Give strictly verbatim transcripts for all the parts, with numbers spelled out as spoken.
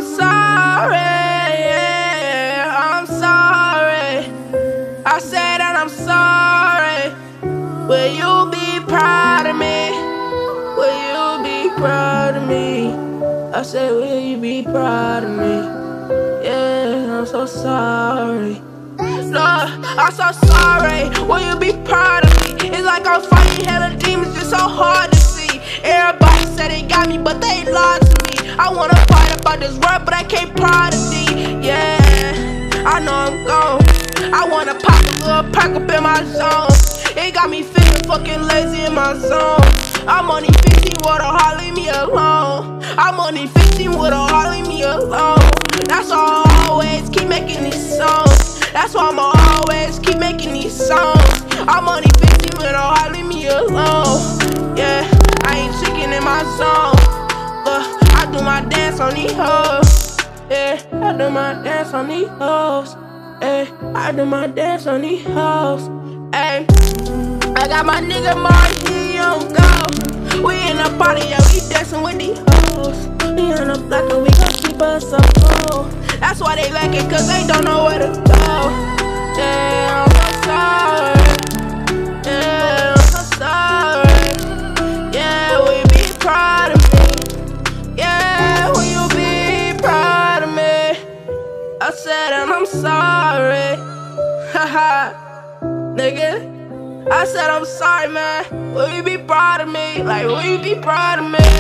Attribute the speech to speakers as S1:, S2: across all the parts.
S1: I'm sorry, yeah, I'm sorry. I said that I'm sorry. Will you be proud of me? Will you be proud of me? I said, will you be proud of me? Yeah, I'm so sorry. Lord, I'm so sorry. Will you be proud of me? It's like I'm fighting hella demons, it's so hard to see. Everybody said they got me, but they lied to me. I wanna fight about this world, but I can't prodigy. Yeah, I know I'm gone. I wanna pop a little perk up in my zone. It got me feeling fucking lazy in my zone. I'm only fifteen with a heart, leave me alone. I'm only fifteen with a heart, leave me alone. That's why I always keep making these songs. That's why I'ma always keep making these songs. I'm only fifteen with a heart, leave me alone. Yeah, I ain't chicken in my zone. Look, I do my dance on these hoes. Yeah, I do my dance on these hoes. Hey, I do my dance on these hoes. Hey, I got my nigga Mark, he on go. We in the party, yeah, we dancing with these hoes. We on the block and we gon' keep us up cool. That's why they like it, cause they don't know where to go. Yeah, I'm so sorry. Yeah, I'm so sorry. Yeah, will you be proud of me? Yeah, will you be proud of me? I said and I'm sorry. Haha, nigga. I said I'm sorry, man. Will you be proud of me? Like, will you be proud of me?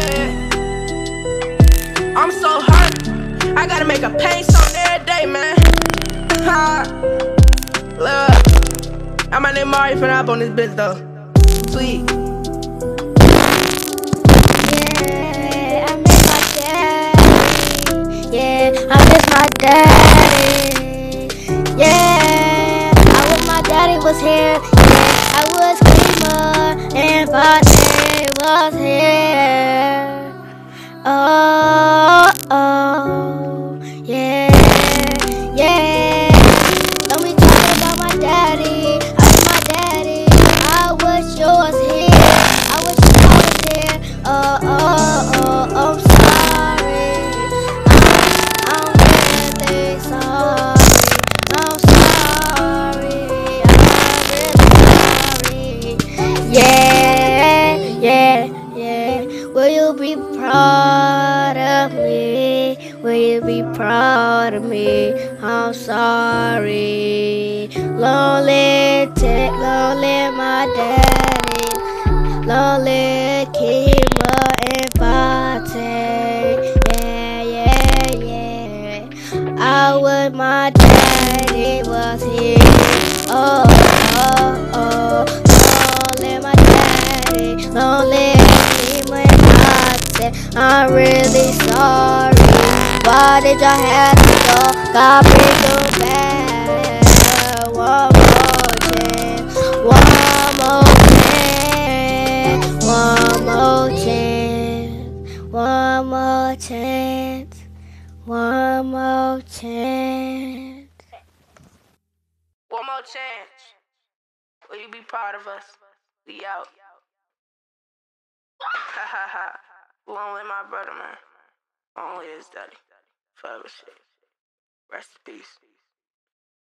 S1: I'm so hurt. I gotta make a pain song every day, man. Ha. Look, I'm my name Mari finna up on this bitch though. Sweet.
S2: Yeah, I miss my daddy. Yeah, I miss my daddy. Yeah, I wish my daddy was here. Yeah, I would scream and my daddy was here. Oh, oh, yeah, yeah. Don't be talking about my daddy. I miss my daddy. I wish you was here. I wish you was here. Oh, oh, oh, I'm sorry. I'm, I'm really sorry. I'm sorry. I'm really sorry. Yeah, yeah, yeah. Will you be proud of me? Will you be proud of me? I'm sorry. Lonely, take lonely, my daddy. Lonely, Kima and Fate. Yeah, yeah, yeah. I wish my daddy was here. Oh, oh, oh. Lonely, my daddy. Lonely, Kima and Fate. I'm really sorry. Why did y'all have to go? God, please do back. One more chance. One more chance. One more chance. One more chance. One more chance.
S1: One more chance. Will you be proud of us? We out. Ha ha ha. Long live my brother, man. Long live his daddy. Forever shit. Rest in peace.